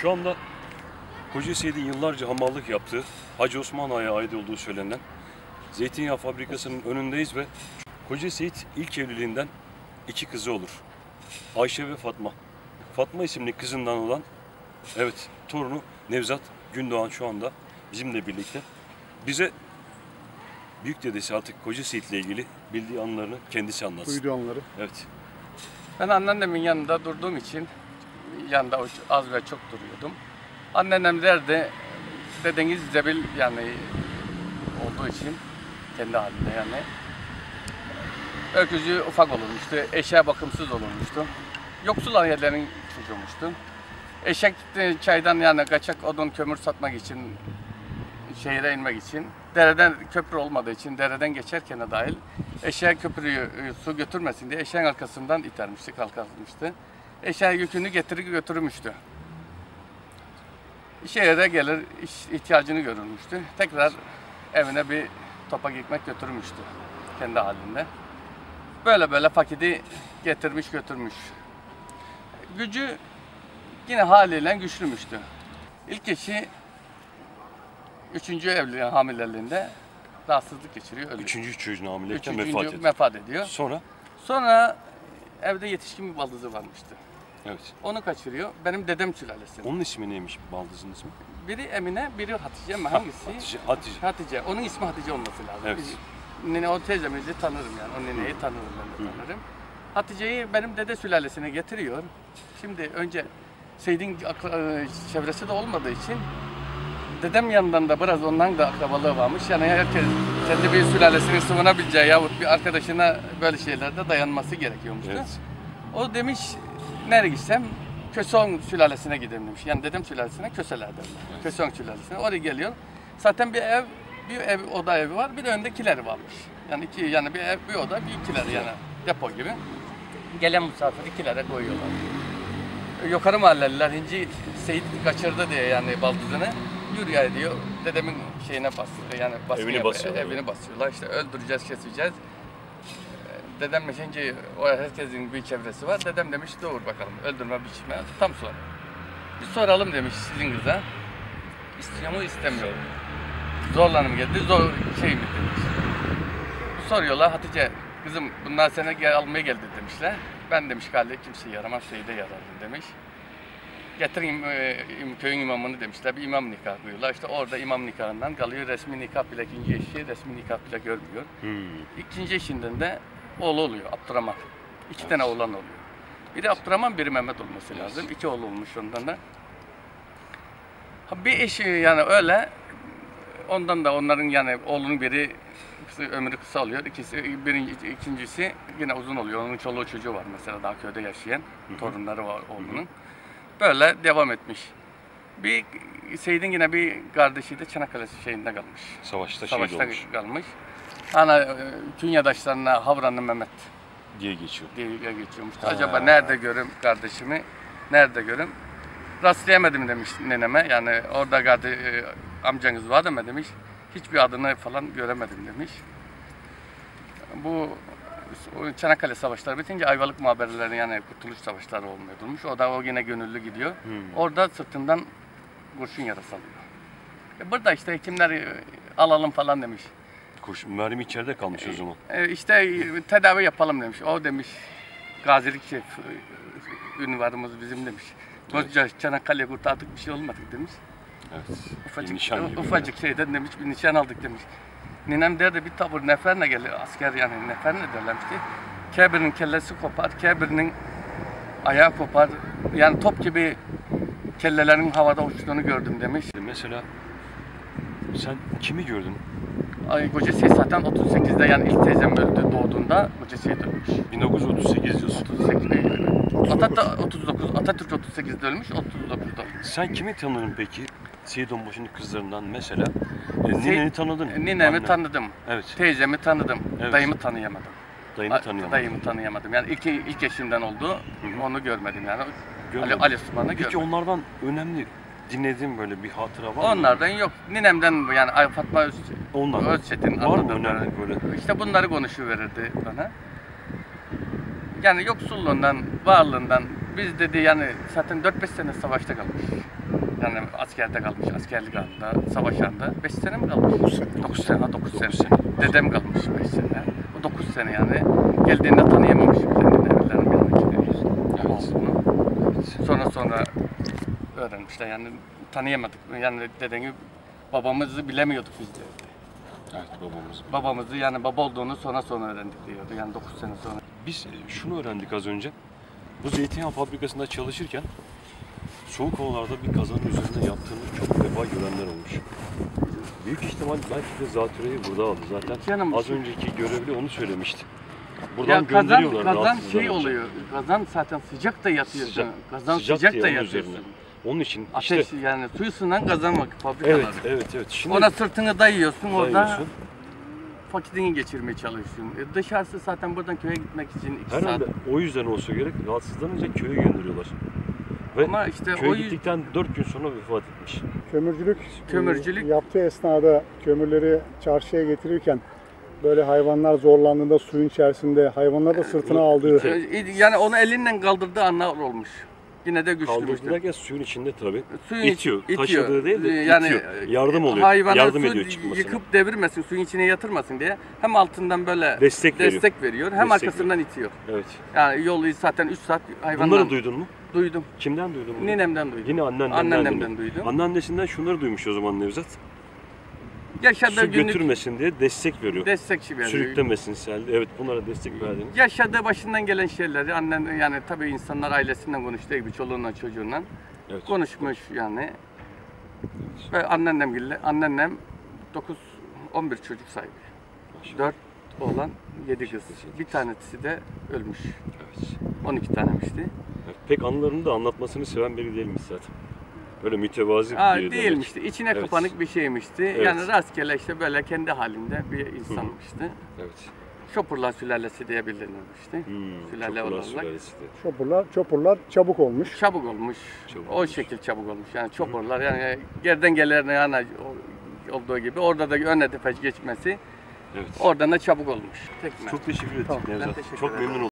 Şu anda Koca Seyit'in yıllarca hamallık yaptığı, Hacı Osman Ağa'ya ait olduğu söylenen zeytinyağı fabrikasının önündeyiz ve Koca Seyit ilk evliliğinden 2 kızı olur. Ayşe ve Fatma. Fatma isimli kızından olan, evet, torunu Nevzat Gündoğan şu anda bizimle birlikte. Bize büyük dedesi artık Koca Seyit'le ilgili bildiği anılarını kendisi anlatsın. Duyduğu anları. Evet. Ben anneannemin yanında durduğum için yanında az ve çok duruyordum. Anneannem derdi, dedeniz zebil yani olduğu için kendi halinde yani. Öküzü ufak olurmuştu, eşeğe bakımsız olurmuştu. Yoksul ailelerin çocuğumuştu. Eşek çaydan yani kaçak odun kömür satmak için, şehire inmek için, dereden köprü olmadığı için dereden geçerken dahil eşeğe köprüyü su götürmesin diye eşeğin arkasından itermişti, kalkmıştı. Eşeğe yükünü getirir götürmüştü. Şehire gelir, ihtiyacını görülmüştü. Tekrar evine bir topak ekmek götürmüştü kendi halinde. Böyle böyle fakiri getirmiş götürmüş. Gücü yine haliyle güçlümüştü. İlk eşi 3. evliliğin hamileliğinde rahatsızlık geçiriyor, ölüyor. 3. çocuğun hamileyken 3. vefat ediyor. Sonra evde yetişkin bir baldızı varmıştı. evet. Onu kaçırıyor. Benim dedem sülalesi. Onun ismi neymiş, baldızın ismi? Biri Emine, biri Hatice mi? Hangisi? Hatice. Onun ismi Hatice olması lazım. Evet. Nene, o teyzemizi tanırım yani. O neneyi tanırım, ben de tanırım. Hatice'yi benim dede sülalesine getiriyor. Şimdi önce Seyit'in çevresi de olmadığı için dedem yanından da biraz ondan da akrabalığı varmış. Yani herkes kendi bir sülalesini sığınabileceği yahut bir arkadaşına böyle şeylerde dayanması gerekiyormuş. Evet. O demiş, nereye gitsem Köseoğlu sülalesine gidelim demiş. Yani dedem sülalesine Köseler derler. Evet. Köseoğlu sülalesine. Oraya geliyor. Zaten bir oda evi var, bir de önde kileri varmış. Yani bir ev, bir oda, bir kileri yani depo gibi. Gelen misafiri kilere koyuyorlar. Yukarı mahalleliler Hinci Seyit kaçırdı diye yani baldızını yürüyor ediyor. Dedemin şeyine basıyor yani evini basıyorlar. İşte öldüreceğiz, keseceğiz. Dedem şimdi o herkesin bir çevresi var. Dedem demiş doğur bakalım öldürme biçime tam sonra. Bir soralım demiş sizin kıza. İstiyor mu istemiyor mu? Zorla mı geldi mi demiş. Soruyorlar Hatice kızım bunlar seni almaya geldi demişler. Ben demiş galiba kimse yaramaz şeyde yararım demiş. Getirin köyün imamını demişler. Bir imam nikah koyuyorlar. İşte orada imam nikahından kalıyor. Resmi nikah bile ikinci eşi resmi nikah bile görmüyor. İkinci eşinden de oğlu oluyor Abdurrahman. 2 tane oğlan oluyor. Biri Abdurrahman, biri Mehmet olması lazım. 2 oğlu olmuş ondan da. Bir eşi yani öyle. Ondan da onların yani oğlunun biri ömrü kısa oluyor. İkincisi yine uzun oluyor. Onun çoluğu çocuğu var mesela daha köyde yaşayan. Torunları var oğlunun. Böyle devam etmiş. Bir Seyit'in yine bir kardeşi de Çanakkale şeyinde kalmış. Savaşta kalmış. Ana künyadaşlarına Havranlı Mehmet diye geçiyormuş. Acaba nerede görüm kardeşimi? Nerede görüm? Rastlayamadım demiş neneme. Yani orada amcanız var mı demiş. Hiçbir adını falan göremedim demiş. Bu Çanakkale savaşları bitince Ayvalık muhaberleri yani Kurtuluş Savaşları olmaya durmuş. O yine gönüllü gidiyor. Orada sırtından kurşun yarası alıyor. Burada işte hekimler alalım falan demiş. Mermi içeride kalmış o zaman. İşte tedavi yapalım demiş. O demiş gazilik ünvanımız bizim demiş. Evet. Çanakkale'ye kurtardık bir şey olmadık demiş. Evet. Ufacık şeyden demiş bir nişan aldık demiş. Ninem derdi bir tabur neferle gelir asker yani neferle derlermişti. Kebir'in kellesi kopar, Kebir'in ayağı kopar. Yani top gibi kellelerin havada uçtuğunu gördüm demiş. Mesela sen kimi gördün? Koca Seyit zaten 38'de yani ilk teyzem öldü doğduğunda Koca Seyit ölmüş. 1938 diyorsun. 39, Atatürk 38'de ölmüş, 39'da. Sen kimi tanıdın peki? Seyit Onbaşı'nın kızlarından mesela. Nineni tanıdın mı? Ninemi tanıdım. Evet. Teyzemi tanıdım. Evet. Dayımı tanıyamadım. Dayımı tanıyamadım. Yani ilk eşinden oldu. Onu görmedim yani. Ali Osman'ı görmedim. Peki onlardan önemli dinlediğin böyle bir hatıra var mı? Onlardan yok. Ninemden yani Fatma Özçetin var mı önemli böyle? İşte bunları konuşuverirdi bana. Yani yoksulluğundan, varlığından biz dedi yani zaten 4-5 sene savaşta kalmış. Yani askerde kalmış, askerlik anında, savaş anında 5 sene mi kalmış? 9 sene. 9 sene, 9 sene. sene. Dedem kalmış 5 sene. O 9 sene yani. Geldiğinde tanıyamamış kendini evlerin yanındaki olduğunu. Sonra öğrenmişler yani tanıyamadık. Yani dediğim gibi babamızı bilemiyorduk biz de. Evet, babamız. Babamızı yani baba olduğunu sonra öğrendik diyordu. Yani 9 sene sonra. Biz şunu öğrendik az önce. Bu zeytinyağı fabrikasında çalışırken soğuk havalarda bir kazanın üzerinde yaptığını çok defa görenler olmuş. Büyük ihtimal belki de zatürreyi burada aldı zaten. Canım, Az önceki görevli onu söylemişti. Buradan ya gönderiyorlar kazan rahatsızlar şey olunca. oluyor. Kazan zaten sıcak da yatıyorsun. Sıcak. Kazan Sıcak sıcak diye da onun yatıyorsun. üzerine. Onun için Ateş işte yani suyusundan kazan vakit fabrikalarda. evet. Şimdi Ona sırtını dayıyorsun orada dayıyorsun. vakitini geçirmeye çalışıyorsun. Dışarısı zaten buradan köye gitmek için 2 saat. Herhalde o yüzden olsa gerek rahatsızlanınca köye gönderiyorlar. Ve Ama işte köye o gittikten 4 gün sonra vefat etmiş. Kömürcülük yaptığı esnada kömürleri çarşıya getirirken böyle hayvanlar zorlandığında suyun içerisinde hayvanlar da sırtına aldığı yani onu elinden kaldırdığı anlar olmuş. Yine de Kaldırdı güçlüymüş. derken suyun içinde tabii. Suyun İtiyor. Taşıdığı değil de yani, itiyor. Yardım oluyor. Hayvanı Yardım su ediyor çıkmasına. yıkıp devirmesin, suyun içine yatırmasın diye hem altından böyle Destek veriyor hem Destek arkasından itiyor. Evet. Yani yolu zaten 3 saat hayvandan Bunları duydun mu? duydum. Kimden duydun bunu? Ninemden duydum. Yine anneannemden Anneannemden duydum. Anneannesinden şunları duymuş o zaman Nevzat. Yaşadığı Su günlük götürmesin diye destek veriyor. destekçi veriyor. Sürüklemesin selde. Evet, bunlara destek verdiğiniz. Yaşadığı başından gelen şeyleri annen yani tabii insanlar ailesinden konuştuğu gibi çoluğundan çocuğundan Evet. konuşmuş yani. Ve anneannem 11 çocuk sahibi. Maşallah. 4 oğlan 7 kız. Bir tanesi de ölmüş. Evet. 12 tanemişti. Evet, pek anılarını da anlatmasını seven biri değilmiş zaten. Böyle mütevazi Aa, biri demek. değilmişti. İçine Evet. kapanık bir şeymişti. Evet. Yani rastgele işte böyle kendi halinde bir insanmıştı. Evet. Şopurlar sülalesi diye bilinirmişti. Sülale Çopurlar olarak. sülalesi de. çopurlar çabuk olmuş. Çabuk olmuş. Çabuk O olmuş. şekil çabuk olmuş. Yani çopurlar yani geriden gelene yana olduğu gibi orada da ön hedef geçmesi Evet. oradan da çabuk olmuş. Tekme. Çok teşekkür ederim Tamam, ben Nevzat. teşekkür Çok ederim. memnun oldum.